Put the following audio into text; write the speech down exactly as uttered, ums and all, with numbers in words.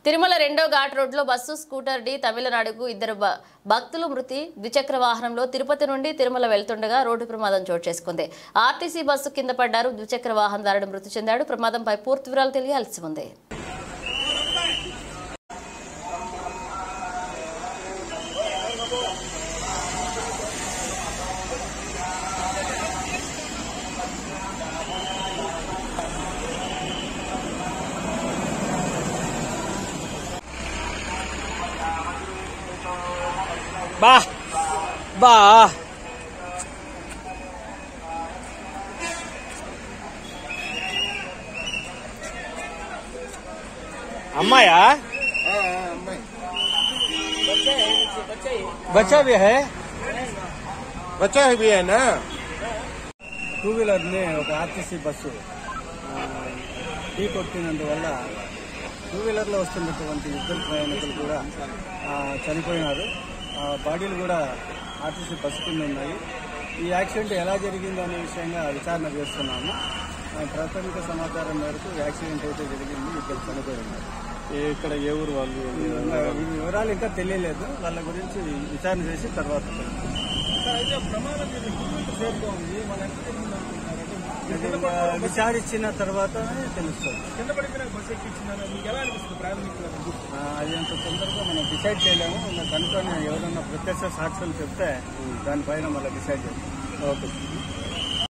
తిరుమల రెండో ఘాట్ రోడ్లో bus scooter D తమిళనాడుకు ఇద్దరు భక్తులు మృతి. ద్విచక్ర వాహనంలో తిరుపతి నుండి తిరుమల వెళ్తుండగా రోడ్డు ప్రమాదం చోటు చేసుకుంది. ఆర్టీసీ బస్సు కింద పడ్డారు. ద్విచక్ర వాహనదారుడు మృతి చెందాడు. ప్రమాదంపై పూర్తి వివరాలు తెలియాల్సి ఉంది. బా బా अम्माया बच्चा भी है बच्चा भी है ना। టూ వీలర్ ని ఒక ఆర్టీసీ బస్సు ఢీ కొట్టినందువల్ల టూ వీలర్ లో వస్తున్నటువంటి ఇద్దరు ప్రయాణికులు కూడా చనిపోయినారు. బాడీలు కూడా ఆర్టీసీ బస్సు కింద ఉన్నాయి. ఈ యాక్సిడెంట్ ఎలా జరిగిందో అనే విషయంగా విచారణ చేస్తున్నాము. ప్రాథమిక సమాచారం మేరకు యాక్సిడెంట్ అయితే జరిగింది. ఇద్దరు చనిపోయి ఉన్నారు. ఇక్కడ ఏ ఊరు వాళ్ళు ఈ వివరాలు ఇంకా తెలియలేదు. వాళ్ళ గురించి విచారణ చేసి తర్వాత విచారించిన తర్వాత తెలుస్తుంది. అది అంత తొందరగా మనం డిసైడ్ చేయలేము. కనుక ఎవరన్నా ప్రత్యక్ష సాక్షులు చెప్తే దానిపైన మళ్ళీ డిసైడ్ చేస్తాం. ఓకే.